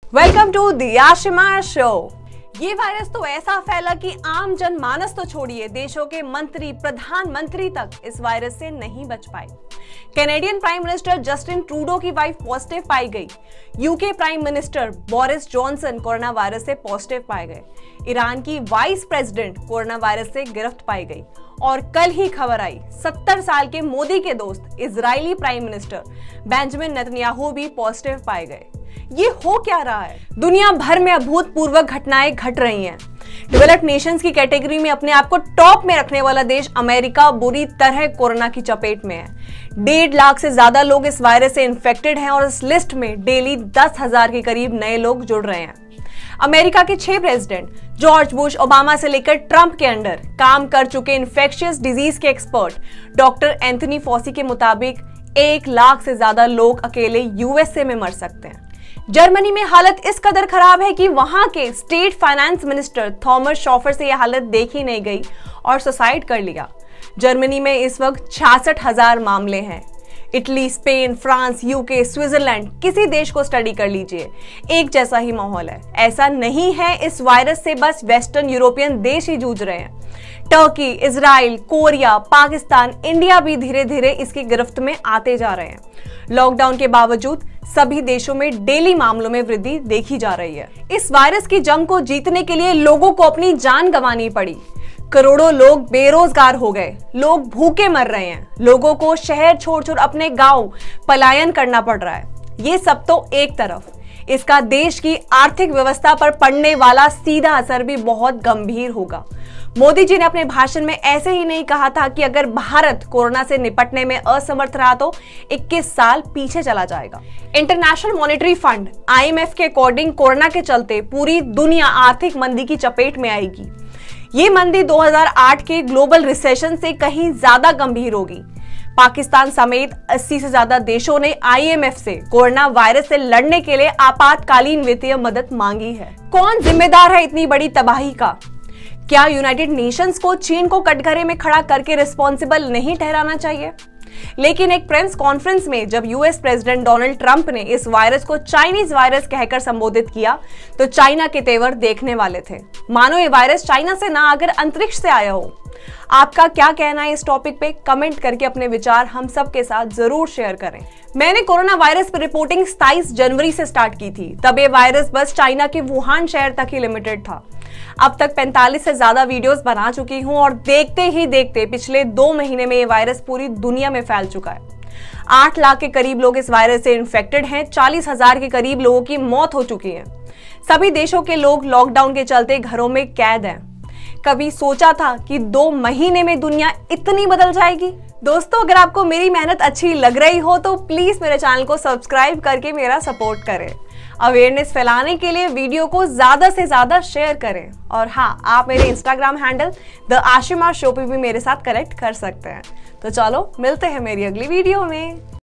Welcome to the Ashima show. ये virus तो ऐसा फैला कि आम जनमानस तो छोड़िए, देशों के मंत्री, प्रधानमंत्री तक इस वायरस से नहीं बच पाए। Canadian prime minister Justin Trudeau की वाइफ पॉजिटिव पाई गई। UK prime minister Boris Johnson corona virus से पॉजिटिव पाए गए। ईरान की वाइस प्रेसिडेंट कोरोना वायरस से गिरफ्त पाई गई। और कल ही खबर आई 70 साल के मोदी के दोस्त Israeli prime minister Benjamin Netanyahu भी पॉजिटिव पाए गए। ये हो क्या रहा है? दुनिया भर में अभूतपूर्व घटनाएं घट रही हैं। डेवलप्ड नेशंस की कैटेगरी में अपने आप को टॉप में रखने वाला देश अमेरिका बुरी तरह कोरोना की चपेट में है। 1.5 लाख से ज्यादा लोग इस वायरस से इन्फेक्टेड हैं और इस लिस्ट में डेली 10,000 के करीब नए लोग जुड़ रहे हैं। अमेरिका के 6 प्रेसिडेंट जॉर्ज बुश, ओबामा से लेकर ट्रंप के अंडर काम कर चुके इन्फेक्शियस डिजीज के एक्सपर्ट डॉक्टर एंथनी फॉसी के मुताबिक 1 लाख से ज्यादा लोग अकेले यूएसए में मर सकते हैं। जर्मनी में हालत इस कदर खराब है कि वहां के state finance minister Thomas Schaefer से यह हालत देखी नहीं गई और सुसाइड कर लिया। जर्मनी में इस वक्त 66,000 मामले हैं। Italy, Spain, France, UK, Switzerland, किसी देश को स्टडी कर लीजिए, एक जैसा ही माहौल है। ऐसा नहीं है इस वायरस से बस वेस्टर्न यूरोपियन देश ही जूझ रहे हैं। Turkey, Israel, Korea, Pakistan, India भी धीरे धीरे इसकी गिरफ्त में आते जा रहे हैं। लॉकडाउन के बावजूद सभी देशों में डेली मामलों में वृद्धि देखी जा रही है। इस वायरस की जंग को जीतने के लिए लोगों को अपनी जान गंवानी पड़ी। करोड़ों लोग बेरोजगार हो गए, लोग भूखे मर रहे हैं, लोगों को शहर छोड़ अपने गांव पलायन करना पड़ रहा है। ये सब तो एक तरफ, इसका देश की आर्थिक व्यवस्था पर पड़ने वाला सीधा असर भी बहुत गंभीर होगा। मोदी जी ने अपने भाषण में ऐसे ही नहीं कहा था कि अगर भारत कोरोना से निपटने में असमर्थ रहा तो 21 साल पीछे चला जाएगा। इंटरनेशनल मॉनेटरी फंड IMF के अकॉर्डिंग कोरोना के चलते पूरी दुनिया आर्थिक मंदी की चपेट में आएगी। ये मंदी 2008 के ग्लोबल रिसेशन से कहीं ज्यादा गंभीर होगी। पाकिस्तान समेत 80 से ज्यादा देशों ने IMF से कोरोना वायरस से लड़ने के लिए आपातकालीन वित्तीय मदद मांगी है। कौन जिम्मेदार है इतनी बड़ी तबाही का? क्या यूनाइटेड नेशंस को चीन को कटघरे में खड़ा करके रिस्पॉन्सिबल नहीं ठहराना चाहिए? लेकिन एक प्रेस कॉन्फ्रेंस में जब यूएस प्रेसिडेंट डोनाल्ड ट्रंप ने इस वायरस को चाइनीज वायरस कहकर संबोधित किया तो चाइना के तेवर देखने वाले थे, मानो ये वायरस चाइना से ना आकर अंतरिक्ष से आया हो। आपका क्या कहना है इस टॉपिक पे? कमेंट करके अपने विचार हम सब के साथ जरूर शेयर करें। मैंने कोरोना वायरस पर रिपोर्टिंग 27 जनवरी से स्टार्ट की थी। तब ये वायरस बस चाइना के वुहान शहर तक ही लिमिटेड था। अब तक 45 से ज्यादा वीडियोस बना चुकी हूं और देखते ही देखते पिछले 2 महीने में ये वायरस पूरी दुनिया में फैल चुका है। 8 लाख के करीब लोग इस वायरस से इन्फेक्टेड हैं। 40,000 के करीब लोगों की मौत हो चुकी है। सभी देशों के लोग लॉकडाउन के चलते घरों में कैद हैं। कभी सोचा था कि 2 महीने में दुनिया इतनी बदल जाएगी? दोस्तों, अगर आपको मेरी मेहनत अच्छी लग रही हो तो प्लीज मेरे चैनल को सब्सक्राइब करके मेरा सपोर्ट करें। अवेयरनेस फैलाने के लिए वीडियो को ज्यादा से ज्यादा शेयर करें। और हाँ, आप मेरे Instagram handle the Ashima show पे भी मेरे साथ कनेक्ट कर सकते हैं। तो चलो मिलते हैं मेरी अगली वीडियो में।